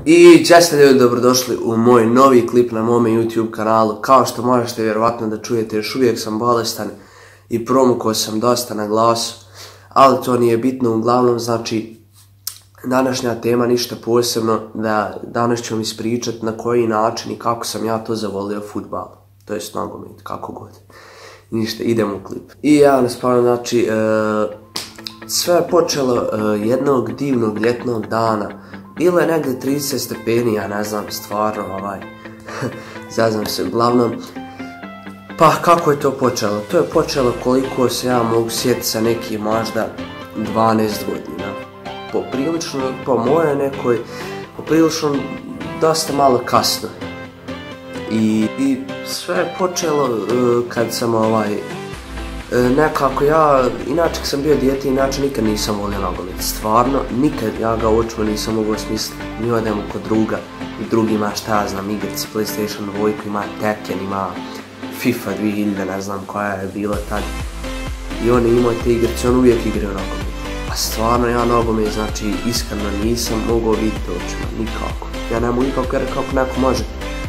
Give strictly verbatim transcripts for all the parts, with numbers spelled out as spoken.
I često ljudi, dobrodošli u moj novi klip na mome YouTube kanalu. Kao što možete vjerovatno da čujete, još uvijek sam bolestan i promukao sam dosta na glasu, ali to nije bitno. Uglavnom, znači, današnja tema ništa posebno, da danas ću vam ispričati na koji način i kako sam ja to zavolio fudbal, to jest nogomet, kako god. Ništa, idemo u klip. I ja ne spavljam, znači, e, sve je počelo e, jednog divnog ljetnog dana. Bilo je negdje trideset stepeni, ja ne znam, stvarno, ovaj, zaznam se, uglavnom. Pa, kako je to počelo? To je počelo koliko se ja mogu sjetiti sa neki možda dvanaest godina. Poprilično, po moje nekoj, poprilično dosta malo kasno. I, i sve je počelo uh, kad sam ovaj, uh, nekako ja, inače sam bio dijete, inače nikad nisam volio nogomet, stvarno, nikad ja ga u očima nisam mogao smisliti, mi odemo kod druga i drugi ima šta ja znam, igrici PlayStation dva, ima Tekken, ima FIFA dvije hiljade, ne znam koja je bila tad, i on je imao te igrice, on uvijek igrao nogomet, a stvarno ja nogomet, znači iskreno nisam mogao vidjeti očima, nikako, ja ne mogu nikako, jer kako neko može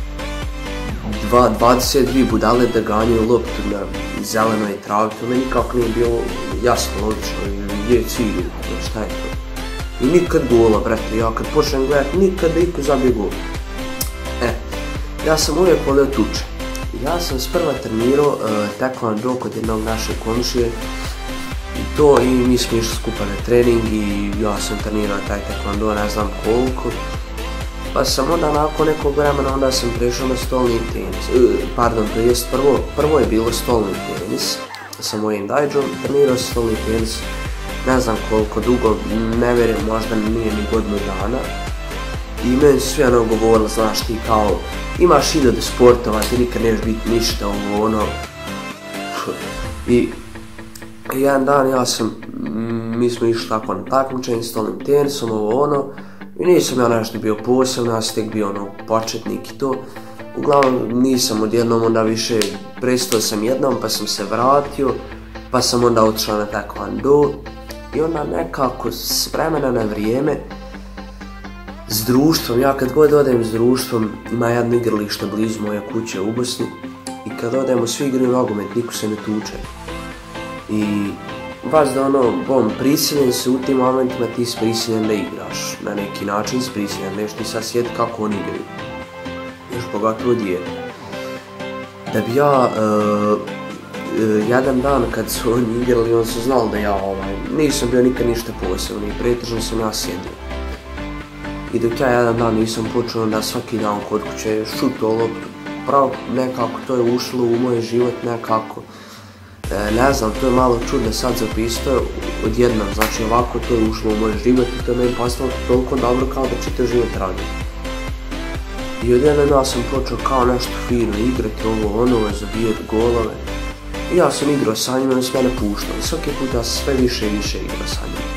dvadeset dvije budale da ganjaju loptu na zelenoj travi, to meni nikako nije bilo jasno, logično, gdje je cilj, šta je to. I nikad gola, brate, ja kad počnem gledat, nikad da iko zabije gol. E, ja sam uvijek volio tuče. Ja sam sprva trenirao uh, taekwondo kod jednog našeg komšije, i to, i mi smo išli skupa na trening i ja sam trenirao taj taekwondo, ne znam koliko. Pa sam onda nakon nekog vremena onda sam prešao na stolni tenis, uh, pardon, to jest prvo, prvo je bilo stolni tenis sa mojim dajđom, trenirao sam stolni tenis, ne znam koliko dugo, ne vjerujem, možda nije ni godinu dana. I meni su svi ono govorili, znaš ti kao, imaš hiljade sportova, ti nikad neš biti ništa, ovo ono. I jedan dan ja sam, mi smo išli tako na takmičenje s stolnim tenisom, ovo ono. I nisam ja nešto bio posebno, ja sam tek bio ono početnik i to. Uglavnom nisam odjednom onda više, prestao sam jednom pa sam se vratio, pa sam onda otišao na taekwondo. I onda nekako s vremena na vrijeme, s društvom, ja kad god odem s društvom, ima jedno igralište blizu moje kuće u Bosni, i kad odemo svi igraju nogomet, niko se ne tuče. I vas da ono, bom, prisiljen se u tim momentima, ti si prisiljen da igraš, na neki način si prisiljen, nešto ti sad sjeti kako oni igraju, još pogotovo dijete. Da bi ja, uh, uh, jedan dan kad su oni igrali, on su znali da ja ovaj, nisam bio nikad ništa posebno i pretežno sam ja sjedio. I dok ja jedan dan nisam počeo da svaki dan kod kuće šutao loptu, pravo nekako to je ušlo u moj život nekako. E, ne znam, to je malo čudno sad zapisao odjednom, znači ovako to je ušlo u moj život i to je meni postalo toliko dobro kao da čitav život radim. I odjednom ja sam počeo kao nešto fino igrati, ovo ono, zabijati golove. I ja sam igrao sa njima i sve ne puštao, i svaki put ja sam sve više i više igrao sa njima.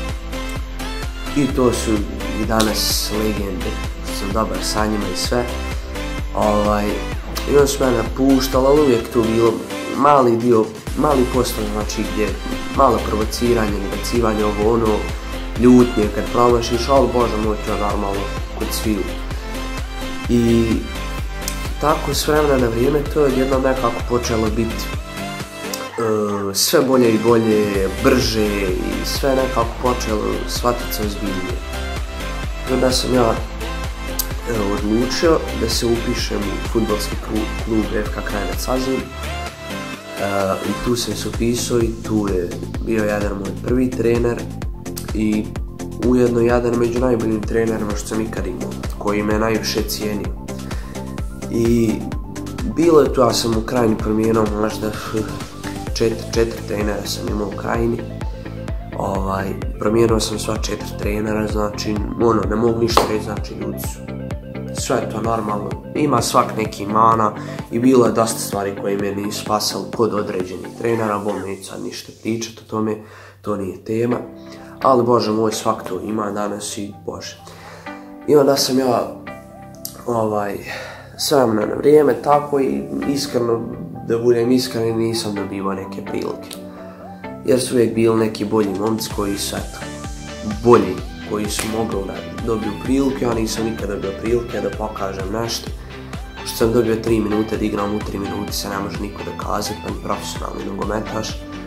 I to su i danas legende, sam dobar sa njima i sve. Ovaj, i on su mene puštali, ali uvijek tu bilo mali dio, mali postav, znači gdje malo provociranje, nebacivanje, ovo ono, ljutnje kad promašiš, ali bože moj, to je normalno kod sviju. I tako s vremena na vrijeme to je jedno nekako počelo biti uh, sve bolje i bolje, brže i sve nekako počelo shvatiti se ozbiljnije. I onda sam ja evo, odlučio da se upišem u fudbalski klub F K Krajinac Azin. Uh, I tu sam se upisao i tu je bio jedan moj prvi trener i ujedno jedan među najboljim trenerima što sam ikad imao, koji me najviše cijenio. I bilo je tu, ja sam u Krajini promijenio možda četiri, četiri trenera sam imao u Krajini. Ovaj, promijenio sam sva četiri trenera, znači ono, ne mogu ništa reći, znači ljudi su, sve je to normalno, ima svak neki mana i bilo je dosta stvari koje me nisu pasali kod određenih trenera, bom neću sad ništa pričati o tome, to nije tema, ali bože moj, svak to ima danas i bože. I onda sam ja, ovaj, s vremena na vrijeme tako i iskreno, da budem iskren, nisam dobivao neke prilike. Jer su uvijek bili neki bolji momci koji su, eto, bolji koji su mogli da dobiju priliku, ja nisam nikad dobio prilike da pokažem nešto. Što sam dobio tri minute da igram u tri minute se ne može niko dokazati, pa ni profesionalni nogometaš,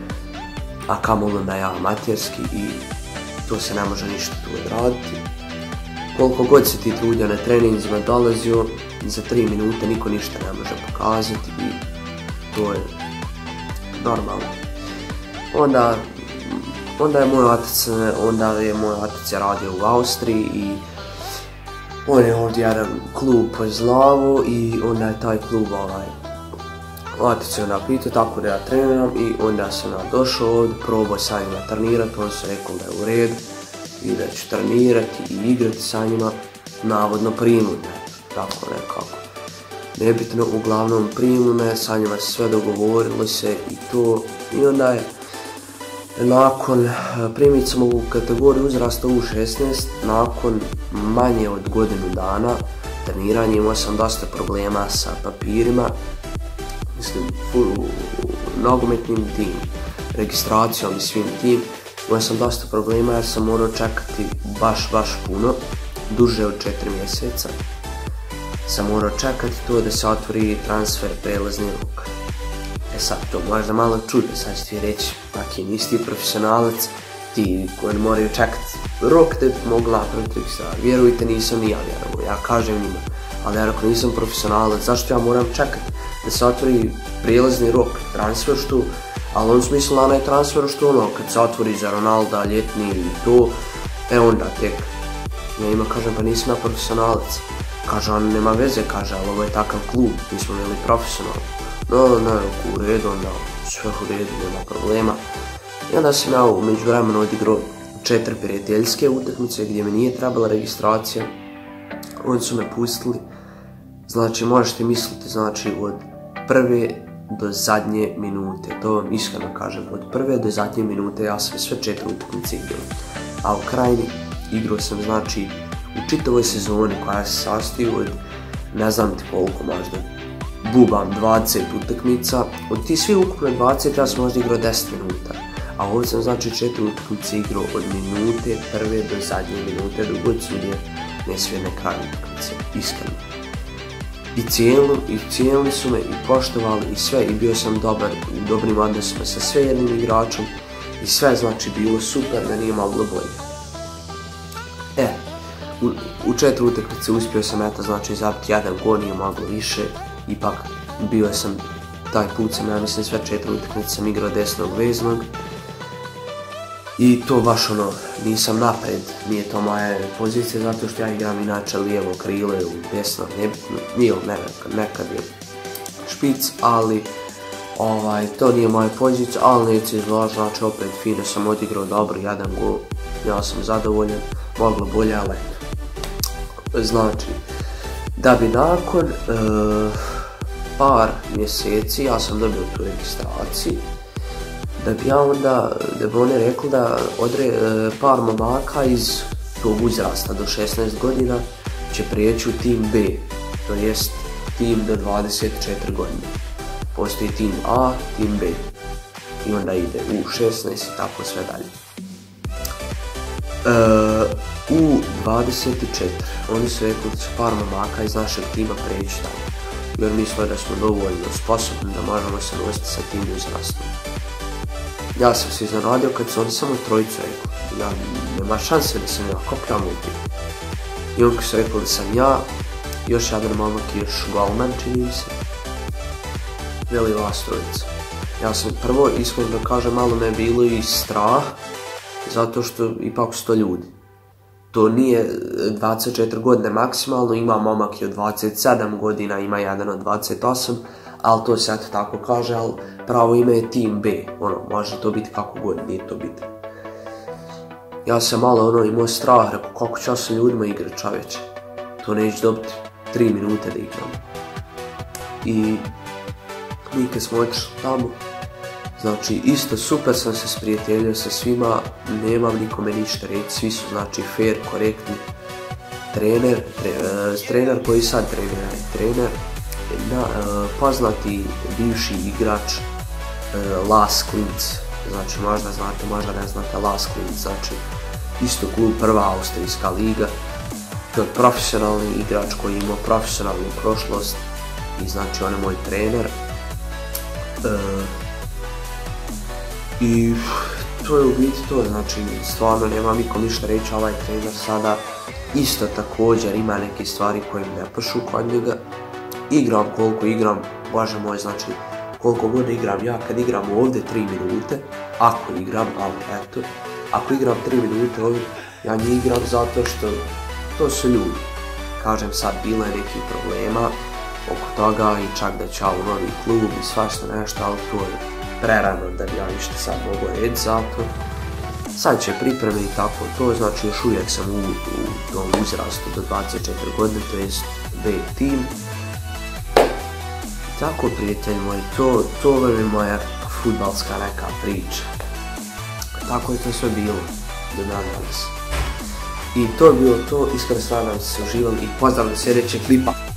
a kamoli da ja amaterski i to se ne može ništa tu odraditi. Koliko god se ti trudio na treninzima dolazio, za tri minute niko ništa ne može pokazati i to je normalno. Onda, onda je moj otac, onda je moj otac je radio u Austriji i on je ovdje jedan klub pozlavao i onda je taj klub ovaj otac je onda pitao tako da ja treniram i onda sam ja došao ovdje, probao sa njima trenirati, on se rekao da je u redu i da ću trenirati i igrati sa njima, navodno primu me, tako nekako. Nebitno, uglavnom primu me, sa njima se sve dogovorilo se i to i onda je nakon, primit sam u kategoriju uzrasta U šesnaest, nakon manje od godinu dana treniranja imao sam dosta problema sa papirima, mislim, nogometnim tim, registracijom i svim tim. Imao sam dosta problema jer sam morao čekati baš, baš puno, duže od četiri mjeseca. Sam morao čekati to da se otvori transfer prelazni rok. E sad, to možda malo čude, sad ću ti reći, ako nisi ti profesionalac, ti koji moraju čekati rok da bi mogu napraviti registraciju. Vjerujte, nisam ni ja vjerovao, ja kažem njima, ali ja ako nisam profesionalac, zašto ja moram čekati da se otvori prijelazni rok, transfer što, ali on smisla onaj transfer što ono, kad se otvori za Ronalda, ljetni i to, e onda tek. Ja ima kažem, pa nisam ja profesionalac. Kaže, on nema veze, kaže, ali ovo je takav klub, mi smo bili profesionalni. No, ne, u redu, onda sve u redu, nema problema. I onda sam ja u međuvremenu odigrao četiri prijateljske utakmice gdje mi nije trebala registracija. Oni su me pustili, znači možete misliti, znači od prve do zadnje minute, to vam iskreno kažem, od prve do zadnje minute ja sam sve četiri utakmice igrao. A u krajini igrao sam, znači, u čitavoj sezoni koja se sastoji od, ne znam ti koliko možda, bubam dvadeset utakmica, od ti svi ukupno dvadeset ja sam možda igrao deset minuta, a ovdje sam znači četiri utakmice igrao od minute prve do zadnje minute, dok god sudije ne sve na kraju utakmice, iskreno. I cijeli, i cijeli su me i poštovali i sve, i bio sam dobar u dobrim odnosima sa sve jednim igračom i sve znači bilo super da nije moglo bolje. E, u, u četiri utakmice uspio sam eto znači zabiti jedan gol, nije moglo više, ipak bio sam, taj put sam ja mislim sve četiri utakmice sam igrao desnog veznog i to baš ono, nisam napred, nije to moja pozicija zato što ja igram inače lijevo krile u desno, nebitno, nije nekad, nekad je špic, ali ovaj, to nije moja pozicija, ali neće izložiti, znači opet fino sam odigrao dobro, jedan gol, ja sam zadovoljan, moglo bolje, ali eto. Znači, da bi nakon uh, par mjeseci ja sam dobio tu registraciju, da bi ja onda, da bi oni rekli da odre, uh, par momaka iz tog uzrasta do šesnaest godina će prijeći u tim B, to jest tim do dvadeset četiri godine. Postoji tim A, tim B i onda ide U šesnaest i tako sve dalje. Uh, U dvadeset četiri, oni su rekli da će par momaka iz našeg tima preći tamo, jer misle da smo dovoljno sposobni da možemo se nositi sa tim uzrastom. Ja sam se iznenadio kad su oni samo trojicu rekli, ja nema šanse da sam ja, kako ja mogu. I oni su rekli da sam ja, još jedan momak i još golman čini mi se, veli vas trojica. Ja sam prvo, iskreno da kažem, malo me je bilo i strah, zato što ipak su to ljudi. To nije dvadeset četiri godine maksimalno, ima momak i od dvadeset sedam godina, ima jedan od dvadeset osam, ali to se eto tako kaže, ali pravo ime je tim B, ono, može to biti kako god, nije to biti. Ja sam malo ono imao strah, rekao kako ću ja sa ljudima igrati čoveče, to neću dobiti tri minute da igram. I mi kad smo otišli tamo, znači isto super sam se sprijateljio sa svima, nemam nikome ništa reći, svi su znači fair, korektni. Trener, tre, uh, trener koji sad trenira, trener, na, uh, poznati bivši igrač uh, Las Klinc, znači možda znate, možda ne znate Las Klinc, znači isto klub, prva austrijska liga. To je profesionalni igrač koji je imao profesionalnu prošlost i znači on je moj trener. E, I to je u biti to, znači stvarno nema nikom ništa reći, ovaj trener sada isto također ima neke stvari koje mi ne pašu kod njega. Igram koliko igram, bože moj, znači koliko god igram ja, kad igram ovdje tri minute, ako igram, ali eto, ako igram tri minute ovdje, ja njih igram zato što to su ljudi. Kažem sad, bilo je nekih problema oko toga i čak da će ja u novi klub i svašta nešto, ali to je prerano da bi ja ništa sad mogu reći zato. Sad će pripreme i tako to, znači još uvijek sam u, u tom uzrastu do dvadeset četiri godine, to jest B tim. Tako, prijatelji moji, to, to je moja fudbalska neka priča. Tako je to sve bilo do danas. I to je bilo to, iskreno stvarno se uživali i pozdravljam sljedećeg klipa.